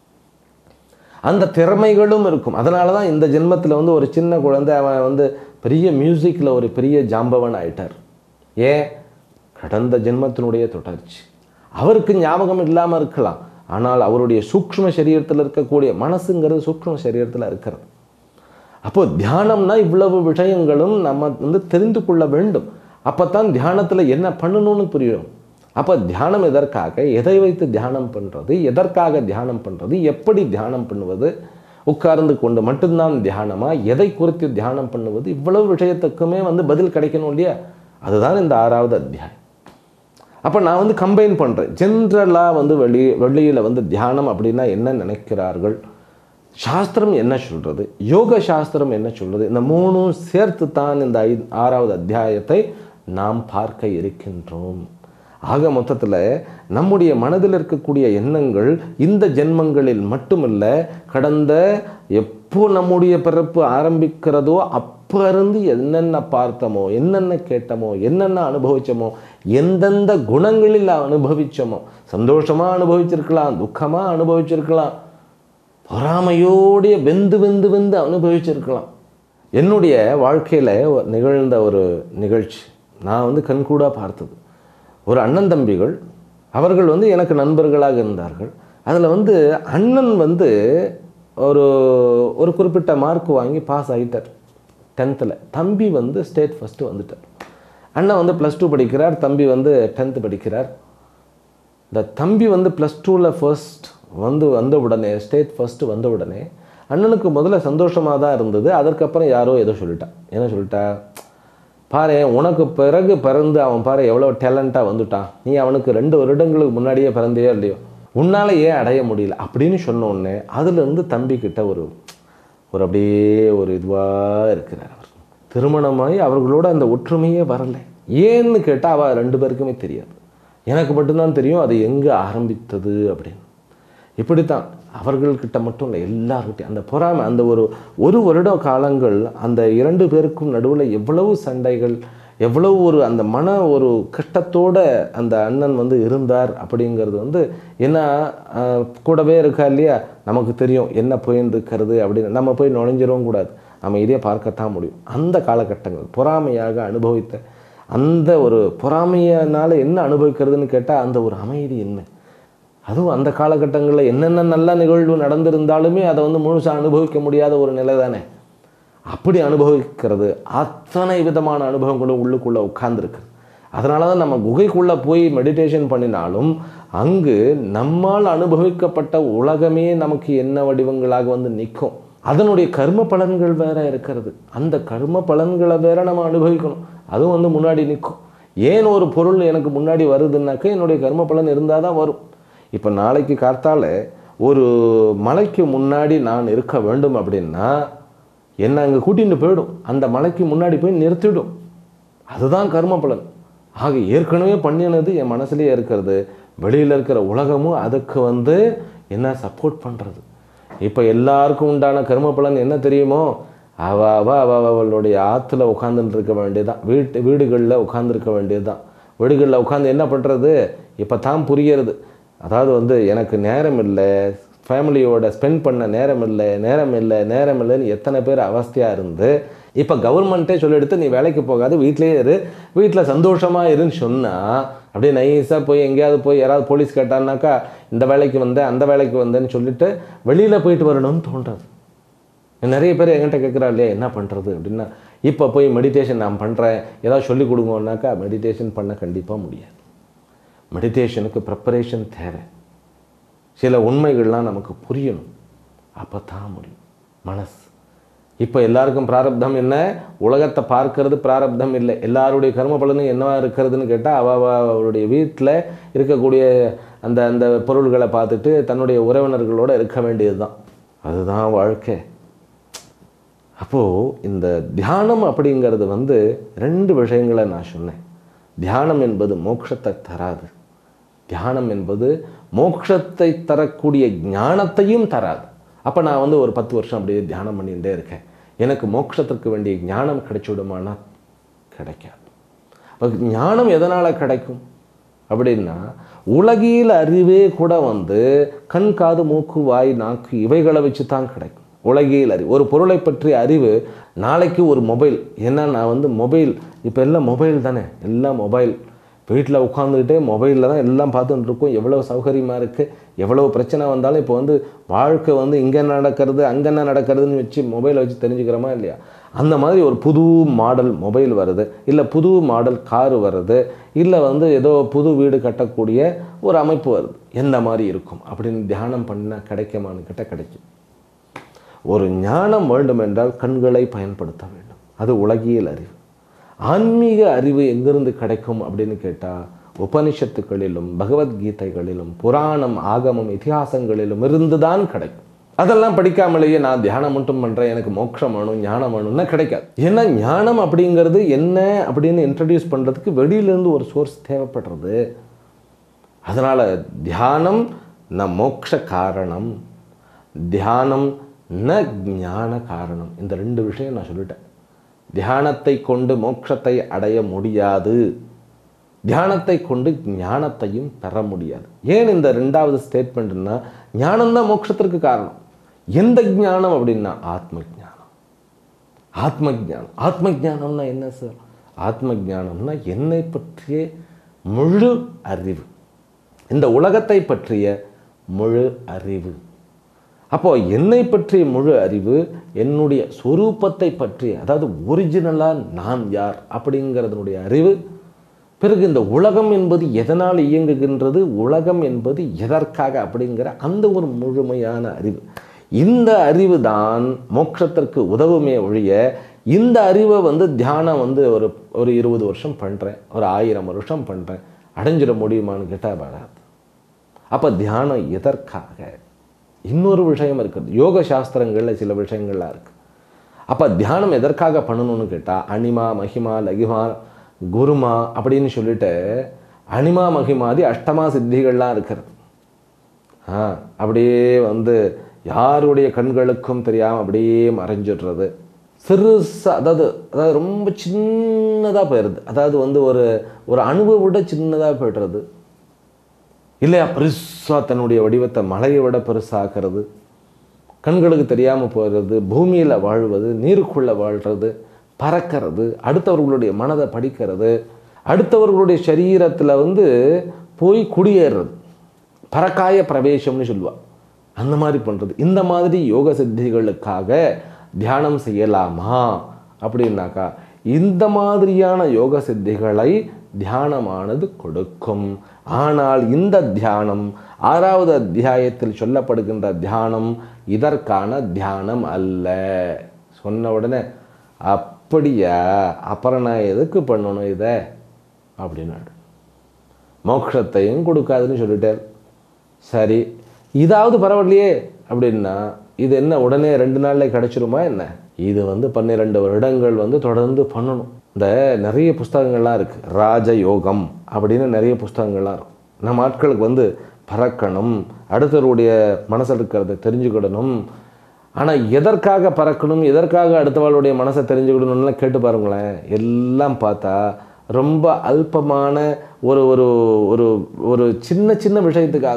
அந்த திறமைகளும் இருக்கும். அதனால தான் இந்த ஜென்மத்தில் வந்து ஒரு சின்ன குழந்தை அவன் வந்து பெரிய மியூசிக்கில் ஒரு பெரிய ஜாம்பவன் ஆயிட்டார். ஏன்? கடந்த ஜென்மத்தினுடைய தொடர்ச்சி. அவருக்கு ஞாபகம் இல்லாமல் இருக்கலாம், ஆனால் அவருடைய சூக்ஷ்ம சரீரத்தில் இருக்கக்கூடிய மனசுங்கிறது சூக்ஷ்ம சரீரத்தில் இருக்கிறது. அப்போது தியானம்னா இவ்வளவு விஷயங்களும் நம்ம வந்து தெரிந்து கொள்ள வேண்டும். அப்போ தான் தியானத்தில் என்ன பண்ணணும்னு புரியும். அப்போ தியானம் எதற்காக, எதை வைத்து தியானம் பண்ணுறது, எதற்காக தியானம் பண்ணுறது, எப்படி தியானம் பண்ணுவது, உட்கார்ந்து கொண்டு மட்டும்தான் தியானமா, எதை குறித்து தியானம் பண்ணுவது, இவ்வளவு விஷயத்துக்குமே வந்து பதில் கிடைக்கணும் இல்லையா? அதுதான் இந்த ஆறாவது அத்தியாயம். அப்போ நான் வந்து கம்பைன் பண்ணுறேன். ஜென்ரலாக வந்து வெளி வெளியில் வந்து தியானம் அப்படின்னா என்ன நினைக்கிறார்கள், சாஸ்திரம் என்ன சொல்கிறது, யோக சாஸ்திரம் என்ன சொல்கிறது, இந்த மூணும் சேர்த்து தான் இந்த ஐ ஆறாவது அத்தியாயத்தை நாம் பார்க்க இருக்கின்றோம். ஆக மொத்தத்தில் நம்முடைய மனதில் இருக்கக்கூடிய எண்ணங்கள் இந்த ஜென்மங்களில் மட்டுமல்ல, கடந்த எப்போ நம்முடைய பிறப்பு ஆரம்பிக்கிறதோ அப்போ இருந்து என்னென்ன பார்த்தோமோ, என்னென்ன கேட்டோமோ, என்னென்ன அனுபவிச்சோமோ, எந்தெந்த குணங்களில் அனுபவிச்சோமோ, சந்தோஷமாக அனுபவிச்சிருக்கலாம், துக்கமாக அனுபவிச்சிருக்கலாம், பொறாமையோடைய வெந்து வெந்து வெந்து அனுபவிச்சிருக்கலாம். என்னுடைய வாழ்க்கையில் நிகழ்ந்த ஒரு நிகழ்ச்சி நான் வந்து கண்கூடாக பார்த்தது. ஒரு அண்ணன் தம்பிகள், அவர்கள் வந்து எனக்கு நண்பர்களாக இருந்தார்கள். அதில் வந்து அண்ணன் வந்து ஒரு ஒரு குறிப்பிட்ட மார்க் வாங்கி பாஸ் ஆகிட்டார் டென்த்தில். தம்பி வந்து ஸ்டேட் ஃபஸ்ட்டு வந்துட்டார். அண்ணன் வந்து ப்ளஸ் டூ படிக்கிறார், தம்பி வந்து டென்த்து படிக்கிறார். இந்த தம்பி வந்து ப்ளஸ் டூவில் ஃபர்ஸ்ட் வந்து வந்த உடனே, ஸ்டேட் ஃபஸ்ட்டு வந்த உடனே அண்ணனுக்கு முதல்ல சந்தோஷமாக தான் இருந்தது. அதற்கப்புறம் யாரோ ஏதோ சொல்லிட்டான். என்ன சொல்லிட்டா, பாரு உனக்கு பிறகு பிறந்து அவன் பாரு எவ்வளோ டேலண்ட்டாக வந்துட்டான், நீ அவனுக்கு ரெண்டு வருடங்களுக்கு முன்னாடியே பிறந்தையோ இல்லையோ, உன்னால் ஏன் அடைய முடியல அப்படின்னு சொன்னோடனே அதுலேருந்து தம்பிக்கிட்ட ஒரு ஒரு அப்படியே ஒரு இதுவாக இருக்கிறார். அவர் திருமணமாகி அவர்களோட அந்த ஒற்றுமையே வரலை. ஏன்னு கேட்டால் அவள் ரெண்டு பேருக்குமே தெரியாது, எனக்கு மட்டும்தான் தெரியும் அது எங்கே ஆரம்பித்தது அப்படின்னு. இப்படித்தான் அவர்கள்கிட்ட மட்டும் இல்லை, எல்லார்கிட்டையும் அந்த பொறாமை, அந்த ஒரு ஒரு வருட காலங்கள் அந்த இரண்டு பேருக்கும் நடுவில் எவ்வளவு சண்டைகள், எவ்வளவு ஒரு அந்த மன ஒரு கஷ்டத்தோட அந்த அண்ணன் வந்து இருந்தார் அப்படிங்கிறது வந்து என்ன கூடவே இருக்கா இல்லையா, நமக்கு தெரியும் என்ன போயின்னு இருக்கிறது அப்படின்னு. நம்ம போய் நுழைஞ்சிடவும் கூடாது, நம்ம இதே பார்க்கத்தான் முடியும். அந்த காலகட்டங்கள் பொறாமையாக அனுபவித்த அந்த ஒரு பொறாமையினால் என்ன அனுபவிக்கிறதுன்னு கேட்டால் அந்த ஒரு அமைதி என்ன, அதுவும் அந்த காலகட்டங்களில் என்னென்ன நல்ல நிகழ்வு நடந்திருந்தாலுமே அதை வந்து முழுசாக அனுபவிக்க முடியாத ஒரு நிலை தானே. அப்படி அனுபவிக்கிறது அத்தனை விதமான அனுபவங்களும் உள்ளுக்குள்ளே உட்கார்ந்துருக்கு. அதனால தான் நம்ம குகைக்குள்ளே போய் மெடிடேஷன் பண்ணினாலும் அங்கு நம்மால் அனுபவிக்கப்பட்ட உலகமே நமக்கு என்ன வடிவங்களாக வந்து நிற்கும். அதனுடைய கர்ம பலன்கள் வேற இருக்கிறது. அந்த கர்ம பலன்களை வேற நம்ம அனுபவிக்கணும். அதுவும் வந்து முன்னாடி நிற்கும். ஏன் ஒரு பொருள் எனக்கு முன்னாடி வருதுன்னாக்க என்னுடைய கர்ம பலன் இருந்தால் தான் வரும். இப்போ நாளைக்கு காத்தால ஒரு மலைக்கு முன்னாடி நான் இருக்க வேண்டும் அப்படின்னா என்னை அங்கே கூட்டின்னு போயிடும், அந்த மலைக்கு முன்னாடி போய் நிறுத்திடும். அதுதான் கர்ம பலன். ஆக ஏற்கனவே பண்ணினது என் மனசுலேயே இருக்கிறது, வெளியில் இருக்கிற உலகமும் அதுக்கு வந்து என்ன சப்போர்ட் பண்ணுறது. இப்போ எல்லாருக்கும் உண்டான கர்ம பலன் என்ன தெரியுமோ, அவ அவ அவ அவளுடைய ஆற்றுல உட்காந்துட்டு இருக்க வேண்டியதுதான், வீட்டு வீடுகளில் உட்காந்துருக்க வேண்டியது தான். வீடுகளில் உட்காந்து என்ன பண்ணுறது இப்போ தான் புரிகிறது. அதாவது வந்து எனக்கு நேரம் இல்லை, ஃபேமிலியோட ஸ்பெண்ட் பண்ண நேரம் இல்லை நேரம் இல்லை நேரம் இல்லைன்னு எத்தனை பேர் அவஸ்தையாக இருந்து இப்போ கவர்மெண்ட்டே சொல்லிடுத்து நீ வேலைக்கு போகாது வீட்டிலேயே இரு, வீட்டில் சந்தோஷமாக இருன்னு சொன்னால் அப்படியே நைஸாக போய் எங்கேயாவது போய் யாராவது போலீஸ் கேட்டான்னாக்கா இந்த வேலைக்கு வந்தேன் அந்த வேலைக்கு வந்தேன்னு சொல்லிட்டு வெளியில் போயிட்டு வரணும்னு தோன்றது. நிறைய பேர் என்கிட்ட கேட்குறா இல்லையா என்ன பண்ணுறது அப்படின்னா, இப்போ போய் மெடிடேஷன் நான் பண்ணுறேன் ஏதாவது சொல்லிக் கொடுங்கன்னாக்கா மெடிடேஷன் பண்ண கண்டிப்பாக முடியாது. மெடிடேஷனுக்கு ப்ரிப்பரேஷன் தேவை. சில உண்மைகள்லாம் நமக்கு புரியணும், அப்போ தான் முடியும். மனசு இப்போ எல்லாருக்கும் பிராரப்தம் என்ன, உலகத்தை பார்க்கறது பிராரப்தம் இல்லை. எல்லாருடைய கர்ம பலனும் என்னவா இருக்கிறதுன்னு கேட்டால் அவ அவருடைய வீட்டில் இருக்கக்கூடிய அந்த அந்த பொருள்களை பார்த்துட்டு தன்னுடைய உறவினர்களோடு இருக்க வேண்டியது தான். அதுதான் வாழ்க்கை. அப்போது இந்த தியானம் அப்படிங்கிறது வந்து ரெண்டு விஷயங்களை நான் சொன்னேன். தியானம் என்பது மோட்சத்தை தராது, தியானம் என்பது மோட்சத்தை தரக்கூடிய ஞானத்தையும் தராது. அப்போ நான் வந்து ஒரு பத்து வருஷம் அப்படியே தியானம் பண்ணிகிட்டே இருக்கேன், எனக்கு மோட்சத்திற்கு வேண்டிய ஞானம் கிடைச்சுவிடுமானா கிடைக்காது. ஞானம் எதனால் கிடைக்கும் அப்படின்னா, உலகியல் அறிவே கூட வந்து கண் காது மூக்கு வாய் நாக்கு இவைகளை வச்சு தான் கிடைக்கும். உலகியல் அறிவு, ஒரு பொருளை பற்றிய அறிவு. நாளைக்கு ஒரு மொபைல், ஏன்னா நான் வந்து மொபைல் இப்போ எல்லாம் மொபைல் தானே, எல்லாம் மொபைல், வீட்டில் உட்காந்துக்கிட்டே மொபைலில் தான் எல்லாம் பார்த்துட்டு இருக்கோம். எவ்வளோ சௌகரியமாக இருக்குது, எவ்வளோ பிரச்சனை வந்தாலும் இப்போ வந்து வாழ்க்கை வந்து இங்கே நடக்கிறது அங்கே என்ன நடக்கிறதுன்னு வச்சு மொபைலை வச்சு தெரிஞ்சுக்கிறோமா இல்லையா. அந்த மாதிரி ஒரு புது மாடல் மொபைல் வருது, இல்லை புது மாடல் காரு வருது, இல்லை வந்து ஏதோ புது வீடு கட்டக்கூடிய ஒரு அமைப்பு வருது. எந்த மாதிரி இருக்கும் அப்படின்னு தியானம் பண்ணால் கிடைக்குமான்னு கேட்டால் கிடைக்கும். ஒரு ஞானம் வேண்டும் என்றால் கண்களை பயன்படுத்த வேண்டும், அது உலகியல் அறிவு. ஆன்மீக அறிவு எங்கிருந்து கிடைக்கும் அப்படின்னு கேட்டால் உபனிஷத்துக்களிலும் பகவத்கீதைகளிலும் புராணம் ஆகமம் இதிகாசங்களிலும் இருந்துதான் கிடைக்கும். அதெல்லாம் படிக்காமலேயே நான் தியானம் மட்டும் பண்ணுறேன், எனக்கு மோட்சம் வேணும் ஞானம் வேணும்னா கிடைக்காது. ஏன்னா ஞானம் அப்படிங்கிறது என்ன அப்படின்னு இன்ட்ரடியூஸ் பண்ணுறதுக்கு வெளியிலேருந்து ஒரு சோர்ஸ் தேவைப்படுறது. அதனால் தியானம் ந மோட்ச காரணம், தியானம் ந ஞான காரணம். இந்த ரெண்டு விஷயம் நான் சொல்லிட்டேன். தியானத்தை கொண்டு மோட்சத்தை அடைய முடியாது, தியானத்தை கொண்டு ஞானத்தையும் பெற முடியாது. ஏன் இந்த ரெண்டாவது ஸ்டேட்மெண்ட்னா, ஞானம்தான் மோட்சத்திற்கு காரணம். எந்த ஞானம் அப்படின்னா ஆத்ம ஞானம். ஆத்ம ஞானம் ஆத்ம ஞானம்னா என்ன சார்? ஆத்ம ஞானம்னா என்னை பற்றிய முழு அறிவு, இந்த உலகத்தை பற்றிய முழு அறிவு. அப்போ என்னை பற்றிய முழு அறிவு, என்னுடைய சொரூபத்தை பற்றிய, அதாவது ஒரிஜினலாக நான் யார் அப்படிங்கிறதுனுடைய அறிவு. பிறகு இந்த உலகம் என்பது எதனால் இயங்குகின்றது, உலகம் என்பது எதற்காக அப்படிங்கிற அந்த ஒரு முழுமையான அறிவு. இந்த அறிவு தான் மோட்சத்திற்கு உதவுமே ஒழிய, இந்த அறிவை வந்து தியானம் வந்து ஒரு ஒரு இருபது வருஷம் பண்ணுறேன், ஒரு ஆயிரம் வருஷம் பண்ணுறேன், அடைஞ்சிட முடியுமான்னு கேட்டால் வராது. அப்போ தியானம் எதற்காக? இன்னொரு விஷயம் இருக்குது, யோக சாஸ்திரங்களில் சில விஷயங்கள்லாம் இருக்குது. அப்போ தியானம் எதற்காக பண்ணணும்னு கேட்டால், அனிமா மகிமா லகிமா குருமா அப்படின்னு சொல்லிட்டு அனிமா மகிமாதி அஷ்டமா சித்திகள்லாம் இருக்கிறது. ஆ அப்படியே வந்து யாருடைய கண்களுக்கும் தெரியாமல் அப்படியே மறைஞ்சிடுறது, சிறுசாக, அதாவது அதாவது ரொம்ப சின்னதாக போயிடுது. அதாவது வந்து ஒரு ஒரு அணுவை விட சின்னதாக போய்டுறது இல்லையா, பெருசாக தன்னுடைய வடிவத்தை மலையை விட பெருசாகிறது, கண்களுக்கு தெரியாமல் போகிறது, பூமியில் வாழ்வது, நீருக்குள்ளே வாழ்கிறது, பறக்கிறது, அடுத்தவர்களுடைய மனதை படிக்கிறது, அடுத்தவர்களுடைய சரீரத்தில் வந்து போய் குடியேறுறது, பறக்காய பிரவேசம்னு சொல்லுவாள், அந்த மாதிரி பண்ணுறது. இந்த மாதிரி யோக சித்திகளுக்காக தியானம் செய்யலாமா அப்படின்னாக்கா, இந்த மாதிரியான யோக சித்திகளை தியானமானது கொடுக்கும். ஆனால் இந்த தியானம் ஆறாவது அத்தியாயத்தில் சொல்லப்படுகின்ற தியானம் இதற்கான தியானம் அல்ல. சொன்ன உடனே அப்படியா, அப்புறம் நான் எதுக்கு பண்ணணும் இதை அப்படின்னாடு. மோட்சத்தையும் கொடுக்காதுன்னு சொல்லிட்டார். சரி, இதாவது பரவாயில்லையே அப்படின்னா, இது என்ன உடனே ரெண்டு நாளில் கிடச்சிருமா என்ன? இது வந்து பன்னிரெண்டு வருடங்கள் வந்து தொடர்ந்து பண்ணணும். இந்த நிறைய புஸ்தகங்கள்லாம் இருக்குது, ராஜயோகம் அப்படின்னு நிறைய புஸ்தகங்கள்லாம் இருக்கும். நம்ம ஆட்களுக்கு வந்து பறக்கணும், அடுத்தவருடைய மனசில் இருக்கிறத தெரிஞ்சுக்கிடணும். ஆனால் எதற்காக பறக்கணும், எதற்காக அடுத்தவளுடைய மனசை தெரிஞ்சுக்கிடணும்லாம் கேட்டு பாருங்களேன். எல்லாம் பார்த்தா ரொம்ப அல்பமான ஒரு ஒரு ஒரு ஒரு சின்ன சின்ன விஷயத்துக்காக.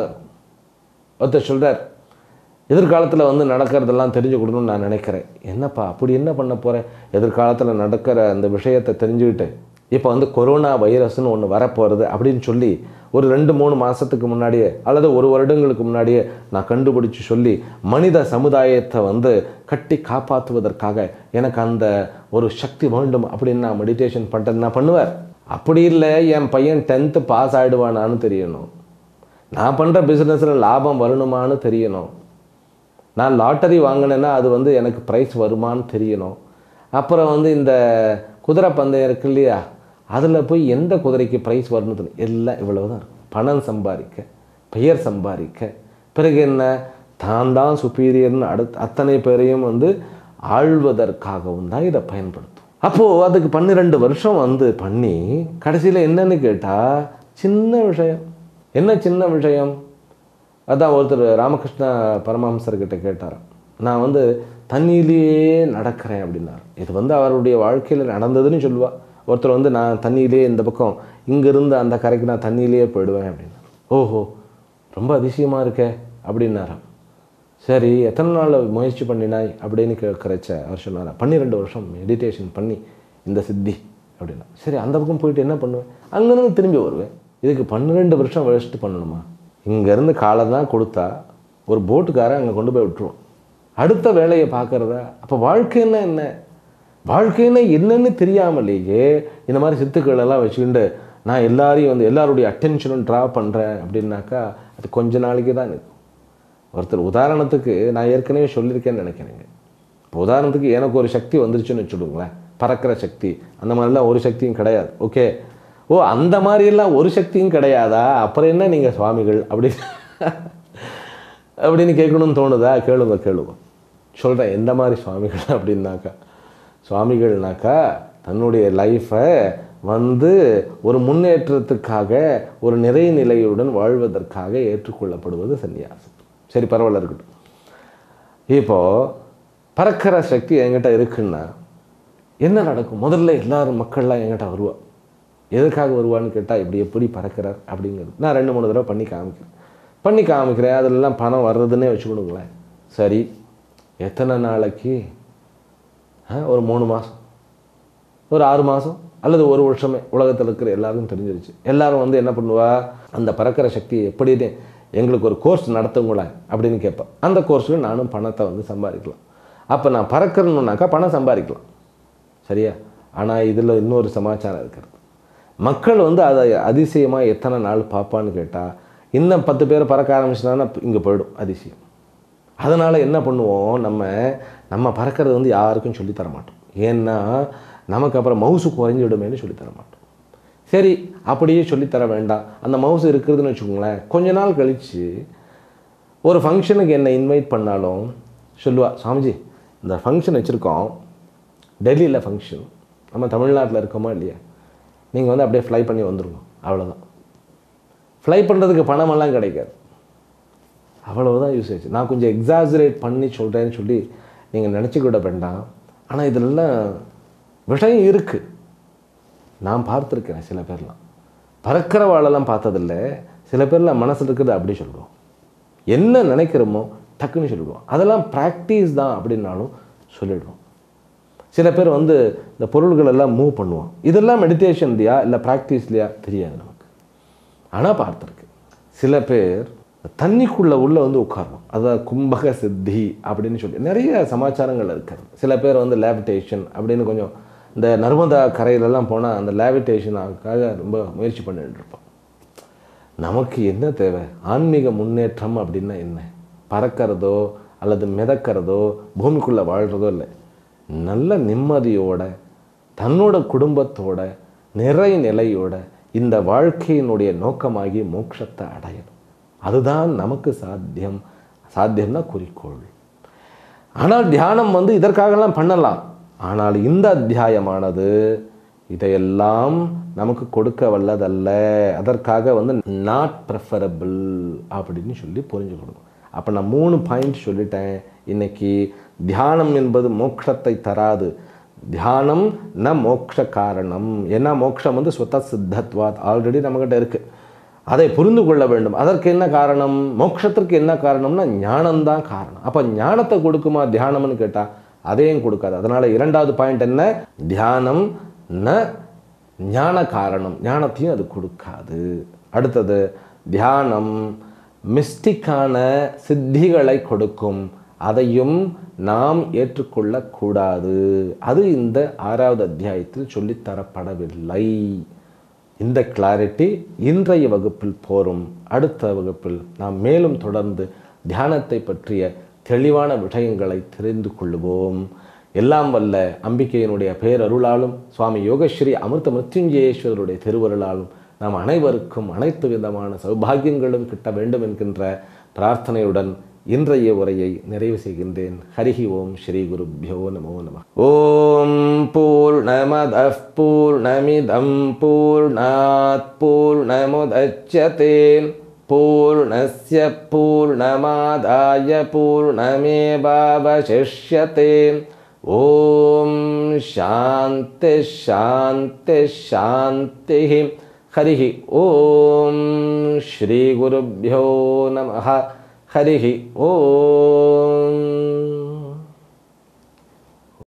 ஒருத்தர் சொல்கிறார், எதிர்காலத்தில் வந்து நடக்கிறதெல்லாம் தெரிஞ்சு கொடுக்கணும்னு நான் நினைக்கிறேன். என்னப்பா அப்படி என்ன பண்ண போகிறேன்? எதிர்காலத்தில் நடக்கிற அந்த விஷயத்தை தெரிஞ்சுக்கிட்டு, இப்போ வந்து கொரோனா வைரஸ்னு ஒன்று வரப்போகிறது அப்படின்னு சொல்லி ஒரு ரெண்டு மூணு மாதத்துக்கு முன்னாடியே அல்லது ஒரு வருடங்களுக்கு முன்னாடியே நான் கண்டுபிடிச்சி சொல்லி மனித சமுதாயத்தை வந்து கட்டி காப்பாற்றுவதற்காக எனக்கு அந்த ஒரு சக்தி வேண்டும் அப்படின்னு நான் மெடிடேஷன் பண்ணுறது நான் பண்ணுவேன். அப்படி இல்லை, என் பையன் டென்த்து பாஸ் ஆகிடுவானான்னு தெரியணும், நான் பண்ணுற பிஸ்னஸில் லாபம் வரணுமான்னு தெரியணும், நான் லாட்டரி வாங்கினேன்னா அது வந்து எனக்கு ப்ரைஸ் வருமானு தெரியணும், அப்புறம் வந்து இந்த குதிரை பந்தயம் இருக்கு இல்லையா, அதில் போய் எந்த குதிரைக்கு ப்ரைஸ் வரணுது, எல்லாம் இவ்வளவு தான் இருக்கும். பணம் சம்பாதிக்க, பெயர் சம்பாதிக்க, பிறகு என்ன தான் தான் சுப்பீரியர்னு அடுத்து அத்தனை பேரையும் வந்து ஆழ்வதற்காகவும் தான் இதை பயன்படுத்தும். அப்போது அதுக்கு பன்னிரெண்டு வருஷம் வந்து பண்ணி கடைசியில் என்னன்னு கேட்டால் சின்ன விஷயம். என்ன சின்ன விஷயம்? அதான் ஒருத்தர் ராமகிருஷ்ண பரமஹம்சர்கிட்ட கேட்டார், நான் வந்து தண்ணியிலேயே நடக்கிறேன் அப்படின்னார். இது வந்து அவருடைய வாழ்க்கையில் நடந்ததுன்னு சொல்லுவாள். ஒருத்தர் வந்து நான் தண்ணியிலே இந்த பக்கம் இங்கேருந்து அந்த கரைக்கு நான் தண்ணியிலேயே போயிடுவேன் அப்படின்னா, ஓஹோ ரொம்ப அதிசயமாக இருக்கே அப்படின்னாராம். சரி, எத்தனை நாள் முயற்சி பண்ணினாய் அப்படின்னு கேட்குறச்ச அவர் சொன்னார், பன்னிரெண்டு வருஷம் மெடிடேஷன் பண்ணி இந்த சித்தி அப்படின்னா. சரி, அந்த பக்கம் போயிட்டு என்ன பண்ணுவேன்? அங்கேருந்து திரும்பி வருவேன். இதுக்கு பன்னிரெண்டு வருஷம் வேஸ்ட்டு பண்ணணுமா? இங்கேருந்து காலை தான் கொடுத்தா ஒரு போட்டுக்காரன் அங்கே கொண்டு போய் விட்டுருவோம், அடுத்த வேலையை பார்க்குறதா. அப்போ வாழ்க்கைன்னா என்ன? வாழ்க்கைன்னா என்னன்னு தெரியாமலேயே இந்த மாதிரி சித்துக்கள் எல்லாம் வச்சுக்கிண்டு நான் எல்லாரையும் வந்து எல்லாருடைய அட்டென்ஷனும் ட்ரா பண்ணுறேன் அப்படின்னாக்கா அது கொஞ்ச நாளைக்கு தான் இருக்கும். ஒருத்தர் உதாரணத்துக்கு நான் ஏற்கனவே சொல்லியிருக்கேன்னு நினைக்கிறேங்க. இப்போ உதாரணத்துக்கு எனக்கு ஒரு சக்தி வந்துருச்சுன்னு வச்சுடுங்களேன், பறக்கிற சக்தி, அந்த மாதிரிலாம் ஒரு சக்தியும் கிடையாது. ஓகே, ஓ அந்த மாதிரியெல்லாம் ஒரு சக்தியும் கிடையாதா, அப்புறம் என்ன நீங்கள் சுவாமிகள் அப்படி அப்படின்னு கேட்கணும்னு தோணுதா? கேளுங்க கேளுங்க சொல்கிறேன். எந்த மாதிரி சுவாமிகள் அப்படின்னாக்கா, சுவாமிகள்னாக்கா தன்னுடைய லைஃப்பை வந்து ஒரு முன்னேற்றத்துக்காக ஒரு நிறைநிலையுடன் வாழ்வதற்காக ஏற்றுக்கொள்ளப்படுவது சன்னியாசம். சரி பரவாயில்ல இருக்கட்டும். இப்போது பறக்கிற சக்தி என்கிட்ட இருக்குன்னா என்ன நடக்கும்? முதல்ல எல்லாரும் மக்கள்லாம் என்கிட்ட வருவா. எதுக்காக வருவான்னு கேட்டால் இப்படி எப்படி பறக்கிறார் அப்படிங்கிறது நான் ரெண்டு மூணு தடவை பண்ணி காமிக்கிறேன் பண்ணி காமிக்கிறேன் அதிலெல்லாம் பணம் வர்றதுன்னே வச்சுக்கணுங்களேன். சரி எத்தனை நாளைக்கு? ஒரு மூணு மாதம், ஒரு ஆறு மாதம் அல்லது ஒரு வருஷமே உலகத்தில் இருக்கிற எல்லாருக்கும் தெரிஞ்சிருச்சு. எல்லாரும் வந்து என்ன பண்ணுவா, அந்த பறக்கிற சக்தி எப்படின்னு எங்களுக்கு ஒரு கோர்ஸ் நடத்துங்களேன் அப்படின்னு கேட்பேன். அந்த கோர்ஸில் நானும் பணத்தை வந்து சம்பாதிக்கலாம். அப்போ நான் பறக்கணுன்னாக்கா பணம் சம்பாதிக்கலாம், சரியா? ஆனால் இதில் இன்னொரு சமாச்சாரம் இருக்கிறது. மக்கள் வந்து அதை அதிசயமாக எத்தனை நாள் பார்ப்பான்னு கேட்டால், இன்னும் பத்து பேர் பறக்க ஆரம்பிச்சுனா இங்கே போயிடும் அதிசயம். அதனால் என்ன பண்ணுவோம், நம்ம நம்ம பறக்கிறது வந்து யாருக்கும் சொல்லித்தர மாட்டோம். ஏன்னா நமக்கு அப்புறம் மவுசு குறைஞ்சிடுமேனு சொல்லித்தர மாட்டோம். சரி அப்படியே சொல்லித்தர வேண்டாம், அந்த மவுசு இருக்கிறதுன்னு வச்சுக்கோங்களேன். கொஞ்ச நாள் கழித்து ஒரு ஃபங்க்ஷனுக்கு என்னை இன்வைட் பண்ணாலும் சொல்லுவா, சாமிஜி இந்த ஃபங்க்ஷன் வச்சுருக்கோம், டெல்லியில் ஃபங்க்ஷன், நம்ம தமிழ்நாட்டில் இருக்கோமா இல்லையா, நீங்கள் வந்து அப்படியே ஃப்ளை பண்ணி வந்துடுங்க, அவ்வளோதான். ஃப்ளை பண்ணுறதுக்கு பணமெல்லாம் கிடைக்காது, அவ்வளவுதான் யூசேஜ். நான் கொஞ்சம் எக்ஸாஜரேட் பண்ணி சொல்கிறேன்னு சொல்லி நீங்கள் நினச்சிக்கிட வேண்டாம். ஆனால் இதிலெல்லாம் விஷயம் இருக்குது. நான் பார்த்துருக்கேன். சில பேர்லாம் பறக்கிற வாழெல்லாம் பார்த்ததில்லை. சில பேர்லாம் மனசில் இருக்கிறது அப்படி சொல்லுவோம், என்ன நினைக்கிறோமோ டக்குன்னு சொல்லிவிடுவோம். அதெல்லாம் ப்ராக்டிஸ் தான் அப்படின்னாலும் சொல்லிவிடுவோம். சில பேர் வந்து இந்த பொருள்கள் எல்லாம் மூவ் பண்ணுவோம். இதெல்லாம் மெடிடேஷன் இல்லையா இல்லை ப்ராக்டிஸ் இல்லையா தெரியாது நமக்கு, ஆனால் பார்த்துருக்கு. சில பேர் தண்ணிக்குள்ளே உள்ளே வந்து உட்காரணும், அதாவது கும்பக சித்தி அப்படின்னு சொல்லி நிறைய சமாச்சாரங்கள் இருக்கிறது. சில பேர் வந்து லேவிடேஷன் அப்படின்னு கொஞ்சம் இந்த நர்மதா கரையிலெல்லாம் போனால் அந்த லேவிடேஷனுக்காக ரொம்ப முயற்சி பண்ணிட்டு இருப்போம். நமக்கு என்ன தேவை? ஆன்மீக முன்னேற்றம் அப்படின்னா என்ன? பறக்கிறதோ அல்லது மிதக்கிறதோ பூமிக்குள்ளே வாழ்கிறதோ இல்லை. நல்ல நிம்மதியோட தன்னோட குடும்பத்தோட நிறை நிலையோட இந்த வாழ்க்கையினுடைய நோக்கமாகி மோட்சத்தை அடையணும். அதுதான் நமக்கு சாத்தியம். சாத்தியம்னா குறிக்கோள். ஆனால் தியானம் வந்து இதற்காகலாம் பண்ணலாம். ஆனால் இந்த அத்தியாயமானது இதையெல்லாம் நமக்கு கொடுக்க வல்லதல்ல. அதற்காக வந்து நாட் ப்ரெஃபரபிள் அப்படின்னு சொல்லி புரிஞ்சுக்கணும். அப்போ நான் மூணு பாயிண்ட் சொல்லிட்டேன் இன்னைக்கு. தியானம் என்பது மோட்சத்தை தராது. தியானம் ந மோட்ச காரணம். ஏன்னா மோட்சம் வந்து ஸ்வத சித்தத்வாத் ஆல்ரெடி நம்மகிட்ட இருக்குது. அதை புரிந்து கொள்ள வேண்டும். அதற்கு என்ன காரணம்? மோட்சத்திற்கு என்ன காரணம்னா ஞானம்தான் காரணம். அப்போ ஞானத்தை கொடுக்குமா தியானம்னு கேட்டால் அதையும் கொடுக்காது. அதனால் இரண்டாவது பாயிண்ட் என்ன? தியானம் ந ஞான காரணம். ஞானத்தையும் அது கொடுக்காது. அடுத்தது தியானம் மிஸ்டிக்கான சித்திகளை கொடுக்கும். அதையும் நாம் ஏற்றுக்கொள்ளக்கூடாது. அது இந்த ஆறாவது அத்தியாயத்தில் சொல்லித்தரப்படவில்லை. இந்த கிளாரிட்டி இன்றைய வகுப்பில் போரும். அடுத்த வகுப்பில் நாம் மேலும் தொடர்ந்து தியானத்தை பற்றிய தெளிவான விஷயங்களை தெரிந்து கொள்வோம். எல்லாம் வல்ல அம்பிகையினுடைய பேரருளாலும் சுவாமி யோகஸ்ரீ அமிர்த மிருத்யுஞ்சயேஸ்வரருடைய திருவருளாலும் நாம் அனைவருக்கும் அனைத்து விதமான சௌபாகியங்களும் கிட்ட வேண்டும் என்கின்ற பிரார்த்தனையுடன் இன்றைய உரையை நிறைவு செய்கின்றேன். ஹரிஹி ஓம் ஸ்ரீ குருப்யோ நமோ நமः. ஓம் பூர்ணமதః பூர்ணமிதம் பூர்ணாத் பூர்ணமுதச்யதே பூர்ணஸ்ய பூர்ணமாதாய பூர்ணமேவாவசிஷ்யதே. ஓம் சாந்தி சாந்தி சாந்தி. ஹரிஹி ஓம் ஸ்ரீ குருப்யோ நமः. ஹரிஹி ஓம்.